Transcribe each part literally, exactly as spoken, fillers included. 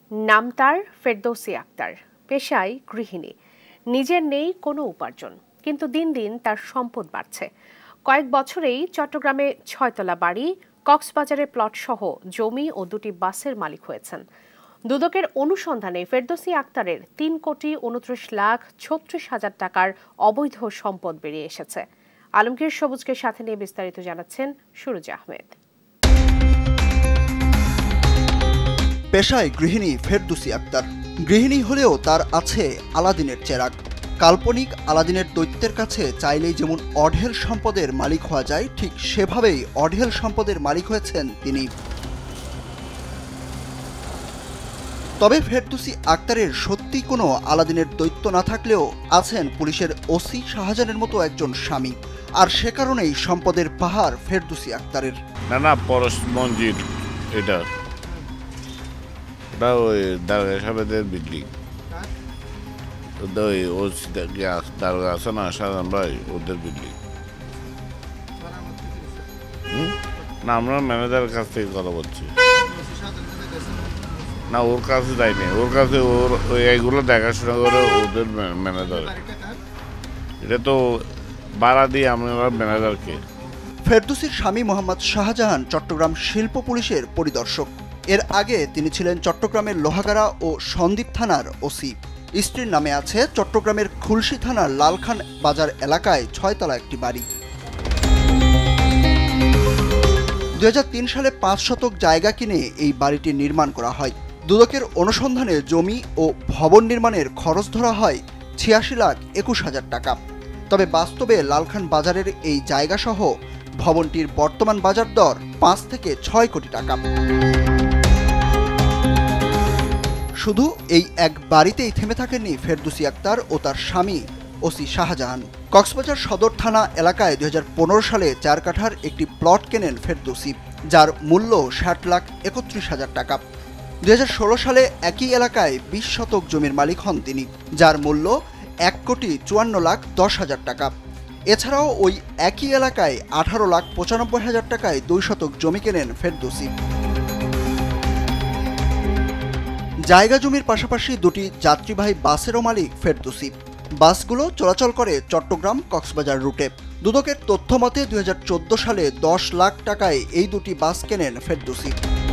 নাম তার ফেরদৌসী আক্তার, পেশায় গৃহিণী। নিজের নেই কোনো উপার্জন, কিন্তু দিন দিন তার সম্পদ বাড়ছে। কয়েক বছরেই চট্টগ্রামে ছয়তলা বাড়ি, কক্সবাজারে প্লট সহ জমি ও দুটি বাসের মালিক হয়েছেন। দুদকের অনুসন্ধানে ফেরদৌসী আক্তারের তিন কোটি উনত্রিশ লাখ ছত্রিশ হাজার টাকার অবৈধ সম্পদ বেরিয়ে এসেছে। আলমগীর সবুজকে সাথে নিয়ে বিস্তারিত জানাচ্ছেন সুরজ আহমেদ। পেশায় গৃহিণী ফেরদৌসী আক্তার। গৃহিণী হলেও তার আছে আলাদিনের চেরাগ। কাল্পনিক আলাদিনের দৈত্যের কাছে চাইলেই যেমন অঢেল সম্পদের মালিক হওয়া যায়, ঠিক সেভাবেই অঢেল সম্পদের মালিক হয়েছেন তিনি। তবে ফেরদৌসী আক্তারের সত্যি কোনো আলাদিনের দৈত্য না থাকলেও আছেন পুলিশের ওসি শাহজাহানের মতো একজন স্বামী, আর সে কারণেই সম্পদের পাহাড় ফেরদৌসী আক্তারের। না না পরশ মঞ্জিল, এটা ওটা ওই দারগা সাহেবের বিল্ডিং, ওই ও দারগা আছে না শাহজাহান ভাই, ওদের বিল্ডিং। না আমরা ম্যানেজারের কাছ থেকে কথা বলছি। না ওর কাছে যায়নি, ওর কাছে ওর ওই এইগুলো দেখাশোনা করে ওদের ম্যানেজার। এটা তো ভাড়া দিয়ে আমরা ম্যানেজারকে। ফেরদৌসীর স্বামী মোহাম্মদ শাহজাহান চট্টগ্রাম শিল্প পুলিশের পরিদর্শক। এর আগে তিনি ছিলেন চট্টগ্রামের লোহাগাড়া ও সন্দ্বীপ থানার ওসি। স্ত্রীর নামে আছে চট্টগ্রামের খুলশী থানার লালখান বাজার এলাকায় ছয়তলা একটি বাড়ি। দুই হাজার তিন সালে পাঁচ শতক জায়গা কিনে এই বাড়িটি নির্মাণ করা হয়। দুদকের অনুসন্ধানে জমি ও ভবন নির্মাণের খরচ ধরা হয় ছিয়াশি লাখ একুশ হাজার টাকা। তবে বাস্তবে লালখান বাজারের এই জায়গাসহ ভবনটির বর্তমান বাজার দর পাঁচ থেকে ছয় কোটি টাকা। শুধু এই এক বাড়িতেই থেমে থাকেননি ফেরদৌসী আক্তার ও তার স্বামী ওসি শাহজাহান। কক্সবাজার সদর থানা এলাকায় দুই হাজার পনেরো সালে চার কাঠার একটি প্লট কেনেন ফেরদৌসী, যার মূল্য ষাট লাখ একত্রিশ হাজার টাকা। দুই হাজার ষোলো সালে একই এলাকায় বিশ শতক জমির মালিক হন তিনি, যার মূল্য এক কোটি চুয়ান্ন লাখ দশ হাজার টাকা। এছাড়াও ওই একই এলাকায় আঠারো লাখ পঁচানব্বই হাজার টাকায় দুই শতক জমি কেনেন ফেরদৌসী। জায়গা জমির পাশাপাশি দুটি যাত্রীবাহী বাসেরও মালিক ফেরদৌসী। বাসগুলো চলাচল করে চট্টগ্রাম কক্সবাজার রুটে। দুদকের তথ্য মতে দুই হাজার চোদ্দো সালে দশ লাখ টাকায় এই দুটি বাস কেনেন ফেরদৌসী।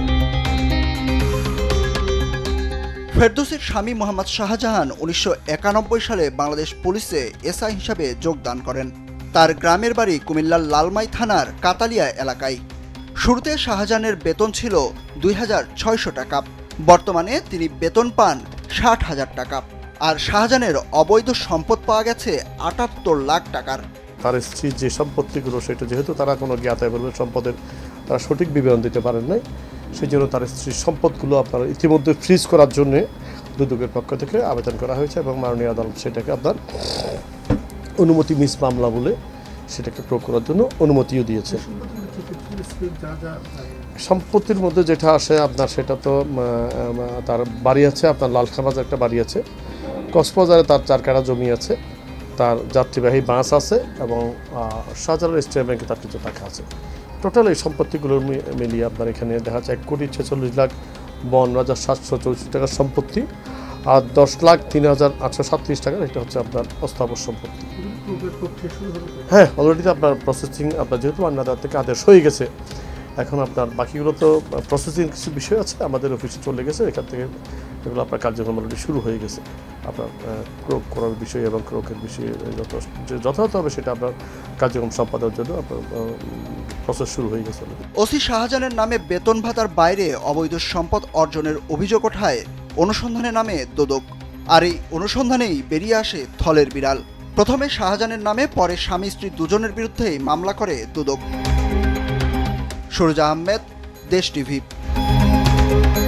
ফেরদৌসীর স্বামী মোহাম্মদ শাহজাহান উনিশশো একানব্বই সালে বাংলাদেশ পুলিশে এসআই হিসাবে যোগদান করেন। তার গ্রামের বাড়ি কুমিল্লার লালমাই থানার কাতালিয়া এলাকায়। শুরুতে শাহজাহানের বেতন ছিল দুই হাজার ছয়শো টাকা। বর্তমানে তিনি বেতন পান ষাট হাজার টাকা। আর শাহজাহানের অবৈধ সম্পদ পাওয়া গেছে আটাত্তর লাখ টাকার। তার স্ত্রীর যে সম্পত্তিগুলো, সেটা যেহেতু তারা কোনো জ্ঞাত সম্পদের তারা সঠিক বিবরণ দিতে পারেন নাই, সেই জন্য তার স্ত্রীর সম্পদগুলো আপনার ইতিমধ্যে ফ্রিজ করার জন্যে দুদকের পক্ষ থেকে আবেদন করা হয়েছে এবং মাননীয় আদালত সেটাকে আপনার অনুমতি মিস মামলা বলে সেটাকে প্রয়োগ করার জন্য অনুমতিও দিয়েছে। সম্পত্তির মধ্যে যেটা আসে আপনার, সেটা তো তার বাড়ি আছে, আপনার লালখান বাজার একটা বাড়ি আছে, কক্সবাজারে তার চার কাঠা জমি আছে, তার যাত্রীবাহী বাস আছে এবং শাহজালাল স্টেট ব্যাংকে তার কিছু টাকা আছে। টোটাল এই সম্পত্তিগুলোর মিলিয়ে আপনার এখানে দেখা যাচ্ছে এক কোটি ছেচল্লিশ লাখ বাউন্ন হাজার সাতশো চৌষট্টি টাকার সম্পত্তি, আর দশ লাখ তিন হাজার আটশো সাতত্রিশ টাকার এটা হচ্ছে আপনার অস্থাবর সম্পত্তি। হ্যাঁ, অলরেডি আপনার প্রসেসিং আপনার যেহেতু আদালত থেকে আদেশ হয়ে গেছে, এখন আপনার বাকিগুলো তো প্রসেসিং কিছু বিষয় আছে, আমাদের অফিসে চলে গেছে, এখান থেকে এগুলো আপনার কার্যক্রম অলরেডি শুরু হয়ে গেছে। আপনার ক্রোক করার বিষয় এবং ক্রোকের বিষয়ে যত যথাযথ হবে সেটা আপনার কার্যক্রম সম্পাদনের জন্য আপনার প্রসেস শুরু হয়ে গেছে। ওসি শাহজাহানের নামে বেতন ভাতার বাইরে অবৈধ সম্পদ অর্জনের অভিযোগ ওঠায় অনুসন্ধানে নামে দুদক। আর এই অনুসন্ধানেই বেরিয়ে আসে থলের বিড়াল। প্রথমে শাহজাহানের নামে, পরে স্বামী স্ত্রী দুজনের বিরুদ্ধেই মামলা করে দুদক। সুরজ আহমেদ, দেশ টিভি।